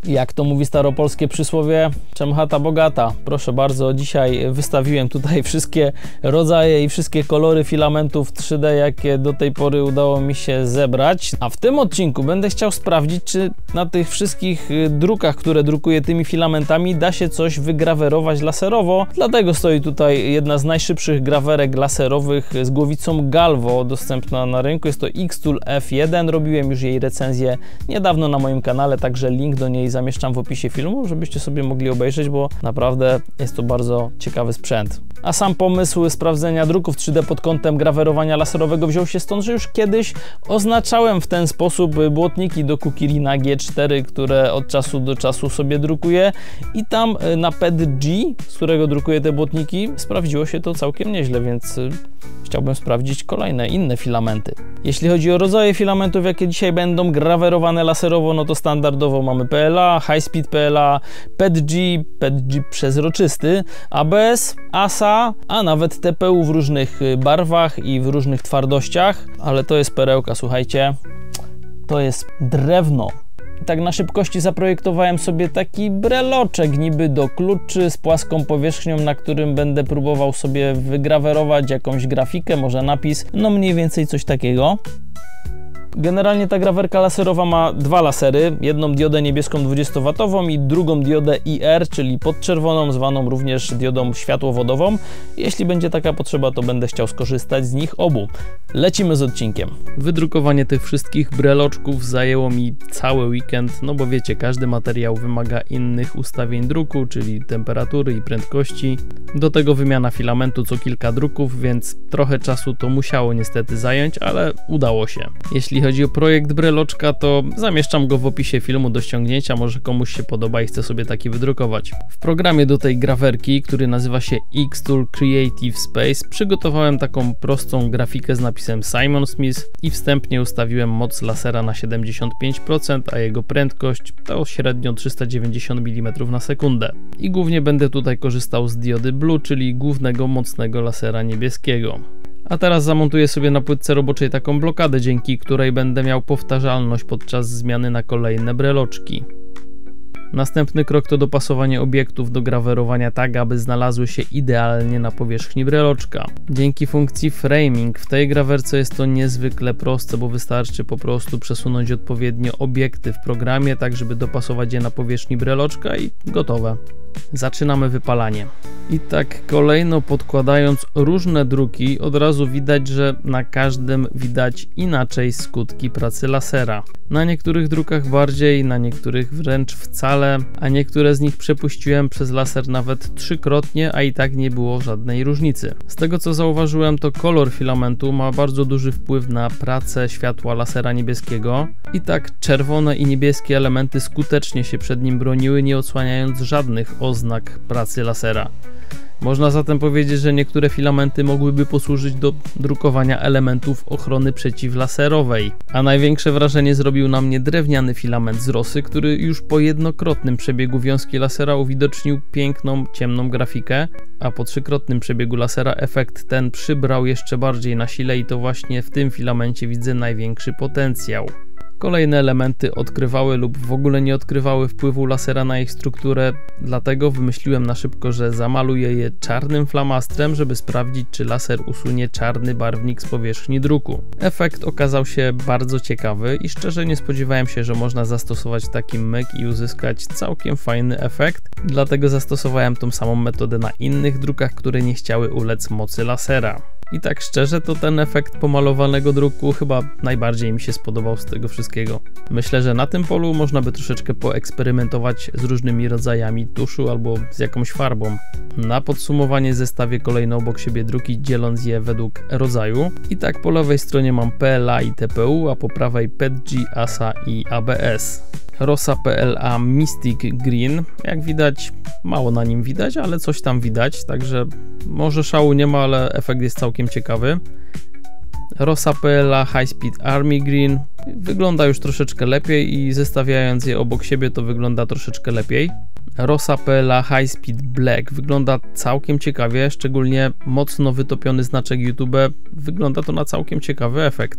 Jak to mówi staropolskie przysłowie, czem chata bogata. Proszę bardzo, dzisiaj wystawiłem tutaj wszystkie rodzaje i wszystkie kolory filamentów 3D, jakie do tej pory udało mi się zebrać. A w tym odcinku będę chciał sprawdzić, czy na tych wszystkich drukach, które drukuję tymi filamentami, da się coś wygrawerować laserowo. Dlatego stoi tutaj jedna z najszybszych grawerek laserowych z głowicą Galvo, dostępna na rynku. Jest to Xtool F1. Robiłem już jej recenzję niedawno na moim kanale, także link do niej zamieszczam w opisie filmu, żebyście sobie mogli obejrzeć, bo naprawdę jest to bardzo ciekawy sprzęt. A sam pomysł sprawdzenia druków 3D pod kątem grawerowania laserowego wziął się stąd, że już kiedyś oznaczałem w ten sposób błotniki do Kukirina G4, które od czasu do czasu sobie drukuję, i tam na PETG, z którego drukuję te błotniki, sprawdziło się to całkiem nieźle, więc chciałbym sprawdzić kolejne, inne filamenty. Jeśli chodzi o rodzaje filamentów, jakie dzisiaj będą grawerowane laserowo, no to standardowo mamy PLA, High Speed PLA, PETG przezroczysty, ABS, ASA, a nawet TPU w różnych barwach i w różnych twardościach, ale to jest perełka, słuchajcie, to jest drewno. Tak na szybkości zaprojektowałem sobie taki breloczek niby do kluczy z płaską powierzchnią, na którym będę próbował sobie wygrawerować jakąś grafikę, może napis, no mniej więcej coś takiego. Generalnie ta grawerka laserowa ma dwa lasery, jedną diodę niebieską 20W i drugą diodę IR, czyli podczerwoną, zwaną również diodą światłowodową. Jeśli będzie taka potrzeba, to będę chciał skorzystać z nich obu. Lecimy z odcinkiem. Wydrukowanie tych wszystkich breloczków zajęło mi cały weekend, no bo wiecie, każdy materiał wymaga innych ustawień druku, czyli temperatury i prędkości. Do tego wymiana filamentu co kilka druków, więc trochę czasu to musiało niestety zająć, ale udało się. Jeśli chodzi o projekt breloczka, to zamieszczam go w opisie filmu do ściągnięcia, może komuś się podoba i chce sobie taki wydrukować. W programie do tej grawerki, który nazywa się Xtool Creative Space, przygotowałem taką prostą grafikę z napisem Simon Smith i wstępnie ustawiłem moc lasera na 75%, a jego prędkość to średnio 390 mm na sekundę. I głównie będę tutaj korzystał z diody Blue, czyli głównego mocnego lasera niebieskiego. A teraz zamontuję sobie na płytce roboczej taką blokadę, dzięki której będę miał powtarzalność podczas zmiany na kolejne breloczki. Następny krok to dopasowanie obiektów do grawerowania tak, aby znalazły się idealnie na powierzchni breloczka. Dzięki funkcji framing w tej grawerce jest to niezwykle proste, bo wystarczy po prostu przesunąć odpowiednio obiekty w programie, tak żeby dopasować je na powierzchni breloczka i gotowe. Zaczynamy wypalanie. I tak kolejno podkładając różne druki, od razu widać, że na każdym widać inaczej skutki pracy lasera. Na niektórych drukach bardziej, na niektórych wręcz wcale, a niektóre z nich przepuściłem przez laser nawet 3-krotnie, a i tak nie było żadnej różnicy. Z tego co zauważyłem, to kolor filamentu ma bardzo duży wpływ na pracę światła lasera niebieskiego. I tak czerwone i niebieskie elementy skutecznie się przed nim broniły, nie odsłaniając żadnych oznak pracy lasera. Można zatem powiedzieć, że niektóre filamenty mogłyby posłużyć do drukowania elementów ochrony przeciwlaserowej. A największe wrażenie zrobił na mnie drewniany filament z Rosy, który już po jednokrotnym przebiegu wiązki lasera uwidocznił piękną, ciemną grafikę, a po 3-krotnym przebiegu lasera efekt ten przybrał jeszcze bardziej na sile i to właśnie w tym filamencie widzę największy potencjał. Kolejne elementy odkrywały lub w ogóle nie odkrywały wpływu lasera na ich strukturę, dlatego wymyśliłem na szybko, że zamaluję je czarnym flamastrem, żeby sprawdzić, czy laser usunie czarny barwnik z powierzchni druku. Efekt okazał się bardzo ciekawy i szczerze nie spodziewałem się, że można zastosować taki myk i uzyskać całkiem fajny efekt, dlatego zastosowałem tą samą metodę na innych drukach, które nie chciały ulec mocy lasera. I tak szczerze, to ten efekt pomalowanego druku chyba najbardziej mi się spodobał z tego wszystkiego. Myślę, że na tym polu można by troszeczkę poeksperymentować z różnymi rodzajami tuszu albo z jakąś farbą. Na podsumowanie zestawię kolejno obok siebie druki, dzieląc je według rodzaju. I tak po lewej stronie mam PLA i TPU, a po prawej PETG, ASA i ABS. Rosa PLA Mystic Green, jak widać mało na nim widać, ale coś tam widać, także może szału nie ma, ale efekt jest całkiem ciekawy. Rosa PLA High Speed Army Green wygląda już troszeczkę lepiej i zestawiając je obok siebie to wygląda troszeczkę lepiej. Rosa PLA High Speed Black wygląda całkiem ciekawie, szczególnie mocno wytopiony znaczek YouTube, wygląda to na całkiem ciekawy efekt.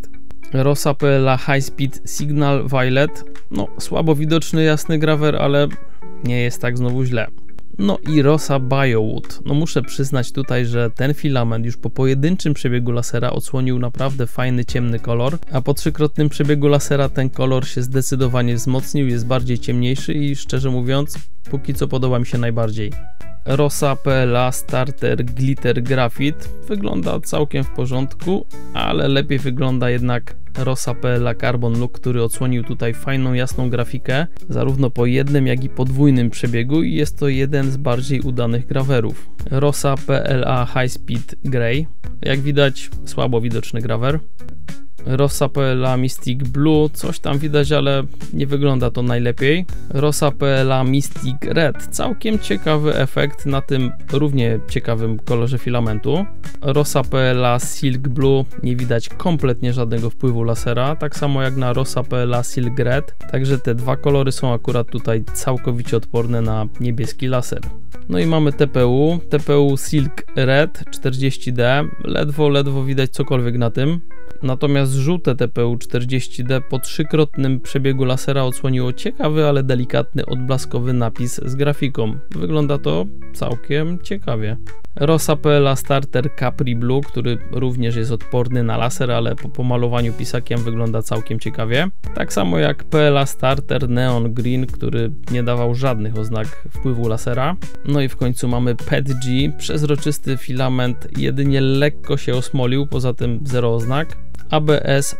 Rosa PLA High Speed Signal Violet. No, słabo widoczny jasny grawer, ale nie jest tak znowu źle. No i Rosa BioWood. No muszę przyznać tutaj, że ten filament już po pojedynczym przebiegu lasera odsłonił naprawdę fajny ciemny kolor, a po trzykrotnym przebiegu lasera ten kolor się zdecydowanie wzmocnił, jest bardziej ciemniejszy i szczerze mówiąc, póki co podoba mi się najbardziej. Rosa PLA Starter Glitter Graphite wygląda całkiem w porządku, ale lepiej wygląda jednak Rosa PLA Carbon Look, który odsłonił tutaj fajną jasną grafikę zarówno po jednym jak i podwójnym przebiegu i jest to jeden z bardziej udanych grawerów. Rosa PLA High Speed Grey, jak widać słabo widoczny grawer. Rosa PLA Mystic Blue, coś tam widać, ale nie wygląda to najlepiej. Rosa PLA Mystic Red, całkiem ciekawy efekt na tym równie ciekawym kolorze filamentu. Rosa PLA Silk Blue, nie widać kompletnie żadnego wpływu lasera, tak samo jak na Rosa PLA Silk Red, także te dwa kolory są akurat tutaj całkowicie odporne na niebieski laser. No i mamy TPU Silk Red 40D, ledwo widać cokolwiek na tym. Natomiast żółte TPU 40D po trzykrotnym przebiegu lasera odsłoniło ciekawy, ale delikatny odblaskowy napis z grafiką. Wygląda to całkiem ciekawie. Rosa PLA Starter Capri Blue, który również jest odporny na laser, ale po pomalowaniu pisakiem wygląda całkiem ciekawie. Tak samo jak PLA Starter Neon Green, który nie dawał żadnych oznak wpływu lasera. No i w końcu mamy PETG, przezroczysty filament, jedynie lekko się osmolił, poza tym zero oznak. ABS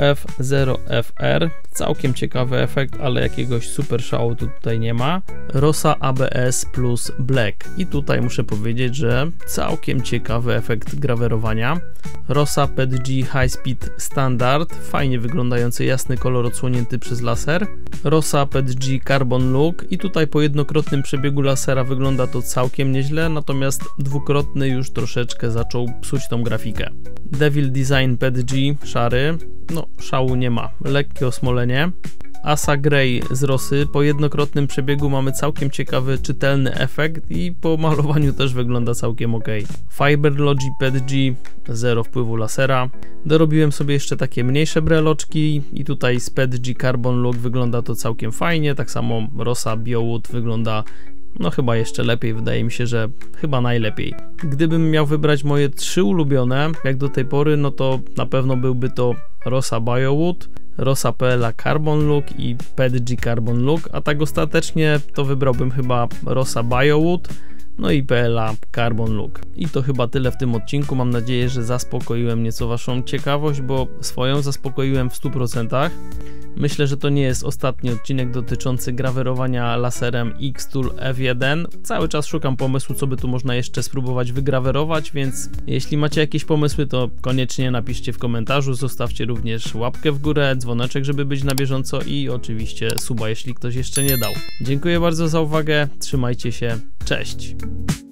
VF0FR, całkiem ciekawy efekt, ale jakiegoś super szału tutaj nie ma. Rosa ABS plus Black i tutaj muszę powiedzieć, że całkiem ciekawy efekt grawerowania. Rosa PETG High Speed Standard, fajnie wyglądający jasny kolor odsłonięty przez laser. Rosa PETG Carbon Look i tutaj po jednokrotnym przebiegu lasera wygląda to całkiem nieźle, natomiast dwukrotny już troszeczkę zaczął psuć tą grafikę. Devil Design PETG szary, no szału nie ma, lekkie osmolenie. Asa Grey z Rosy, po jednokrotnym przebiegu mamy całkiem ciekawy, czytelny efekt i po malowaniu też wygląda całkiem ok. Fiberlogi PETG, zero wpływu lasera. Dorobiłem sobie jeszcze takie mniejsze breloczki i tutaj z PETG Carbon Look wygląda to całkiem fajnie, tak samo Rosa BioWood wygląda no chyba jeszcze lepiej, wydaje mi się, że chyba najlepiej. Gdybym miał wybrać moje 3 ulubione, jak do tej pory, no to na pewno byłby to Rosa BioWood, Rosa PLA Carbon Look i PETG Carbon Look, a tak ostatecznie to wybrałbym chyba Rosa BioWood, no i PLA Carbon Look. I to chyba tyle w tym odcinku. Mam nadzieję, że zaspokoiłem nieco waszą ciekawość, bo swoją zaspokoiłem w 100%. Myślę, że to nie jest ostatni odcinek dotyczący grawerowania laserem Xtool F1. Cały czas szukam pomysłu, co by tu można jeszcze spróbować wygrawerować, więc jeśli macie jakieś pomysły, to koniecznie napiszcie w komentarzu. Zostawcie również łapkę w górę, dzwoneczek, żeby być na bieżąco i oczywiście suba, jeśli ktoś jeszcze nie dał. Dziękuję bardzo za uwagę, trzymajcie się, cześć!